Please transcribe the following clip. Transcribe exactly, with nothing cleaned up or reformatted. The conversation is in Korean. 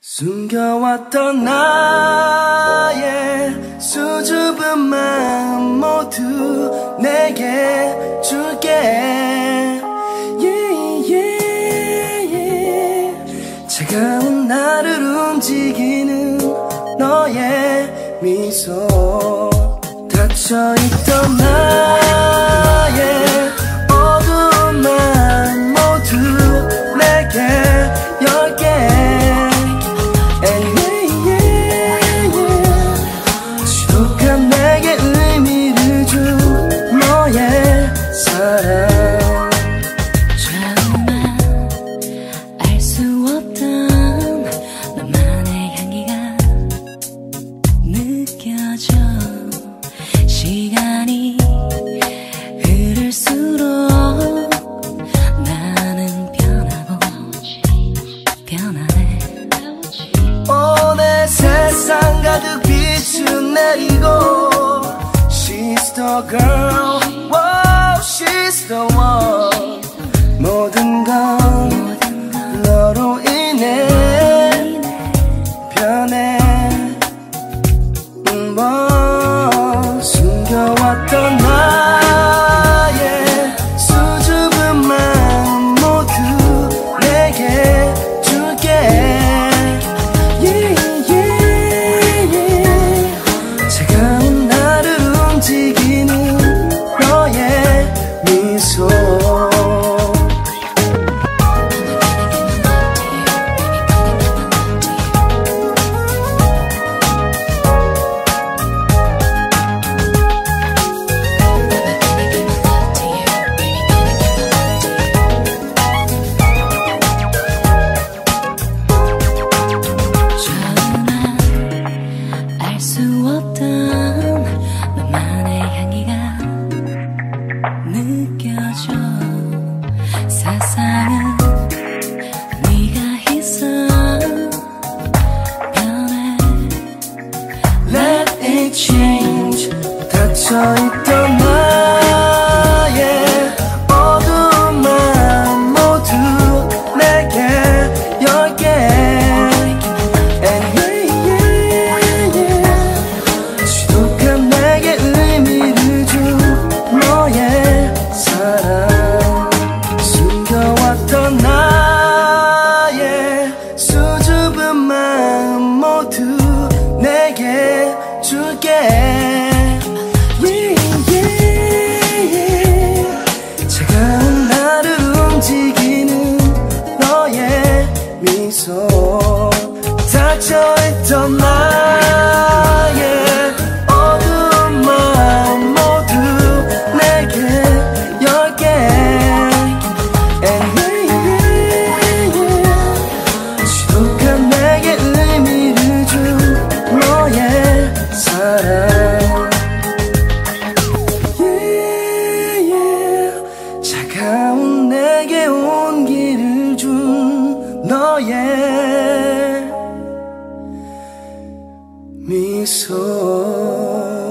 숨겨왔던 나의 수줍은 마음 모두 내게 줄게. yeah, yeah, yeah. 차가운 나를 움직이는 너의 미소, 닫혀있던 나의 어두운 마음 모두 내게 열게. 지독한 내게 의미를 준 너의 사랑. 정말 알 수 없던 너만의 향기가 느껴져. 시간이 흐를수록 나는 변하고 변하네. 오늘 세상 가득 빛을 내리고 She's the girl, wow, she's the one. 모든 건 너로 인해 변해. 음, 뭐 숨겨왔던 나의 수줍은 마음 모두 내게 줄게. yeah, yeah, yeah. 차가운 나를 움직이는 너의 미소. 수 없던 너만의 향기가 느껴져. 세상은 네가 있어 변해. Let it change. 닫혀있던 나의 어두운 마음 모두 내게 열게. 숨겨왔던 나의 수줍은 마음 모두 내게 줄게. yeah, yeah, yeah. 차가운 나를 움직이는 너의 미소, 닫혀있던 나의 어두운 마음 모두 내게 열게. 지독한 내게 의미를 준 너의 사랑. yeah, yeah. 차가운 내게 온기를 준 너의 미소.